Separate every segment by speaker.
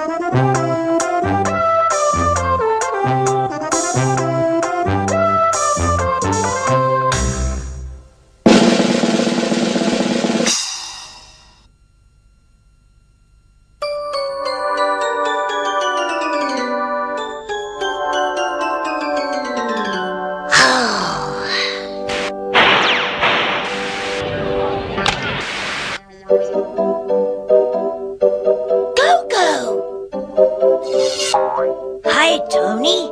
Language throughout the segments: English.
Speaker 1: Hi, Tony.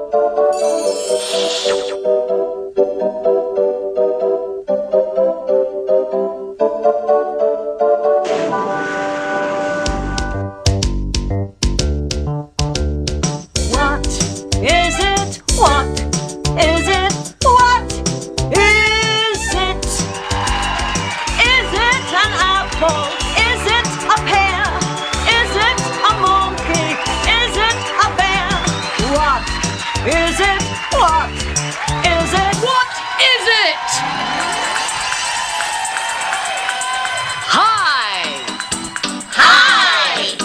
Speaker 2: What is it? What is it? What is it? Is it an apple? Is it a pear? Is it a monkey? Is it a bear? What is it? What is it?
Speaker 3: What is it? Hi!
Speaker 1: Hi!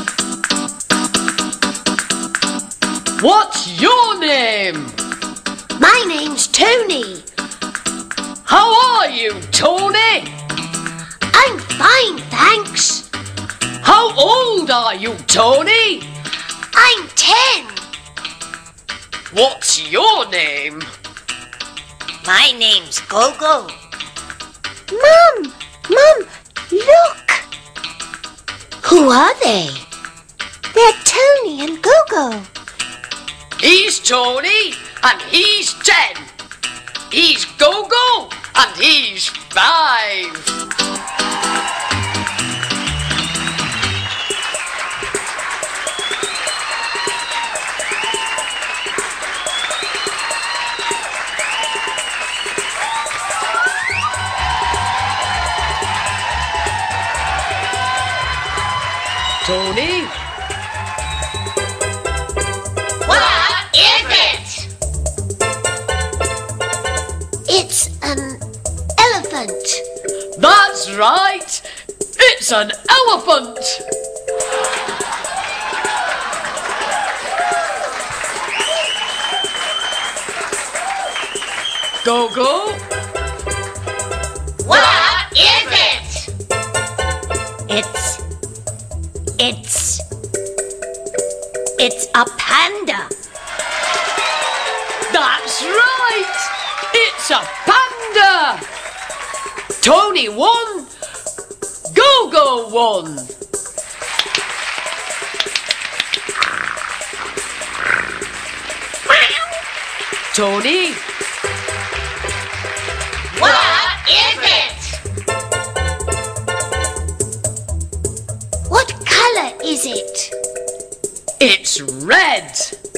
Speaker 3: What's your name?
Speaker 1: My name's Tony.
Speaker 3: How are you, Tony?
Speaker 1: I'm fine, thanks.
Speaker 3: How old are you, Tony?
Speaker 1: I'm 10.
Speaker 3: What's your name?
Speaker 1: My name's Gogo. Mum! Look! Who are they? They're Tony and Gogo.
Speaker 3: He's Tony and he's 10. He's Gogo and he's 5. Tony?
Speaker 1: What is it? It's an elephant.
Speaker 3: That's right. It's an elephant. Gogo?
Speaker 1: What is it? It's a panda.
Speaker 3: That's right. It's a panda. Tony won. Gogo won. Tony?
Speaker 1: What is it? What color is it?
Speaker 3: It's red.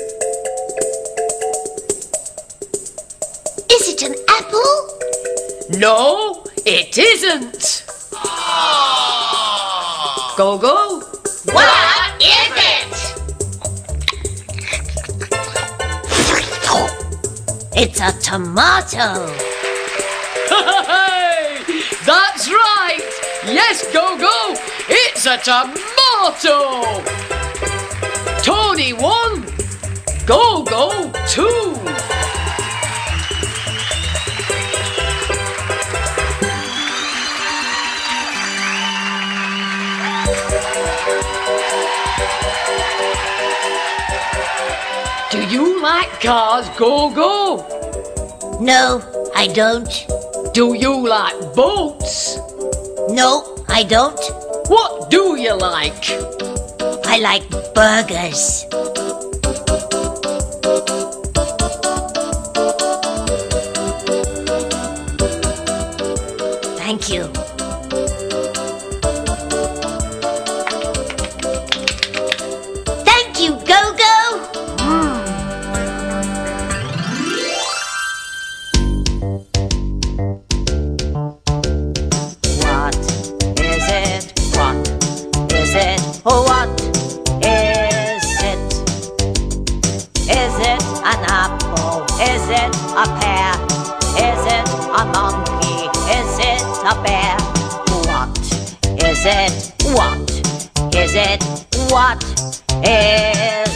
Speaker 1: Is it an apple?
Speaker 3: No, it isn't. Gogo?
Speaker 1: What is it? It's a tomato.
Speaker 3: Hey, that's right. Yes, Gogo, it's a tomato. Tony won. Gogo 2. Do you like cars, Gogo?
Speaker 1: No, I don't.
Speaker 3: Do you like boats?
Speaker 1: No, I don't.
Speaker 3: What do you like?
Speaker 1: I like burgers. Thank you. Thank you, Gogo.
Speaker 2: What is it? What is it? What is it? Is it an apple? Is it a pear? Is it a monkey? Is it a bear? What is it? What is it? What Is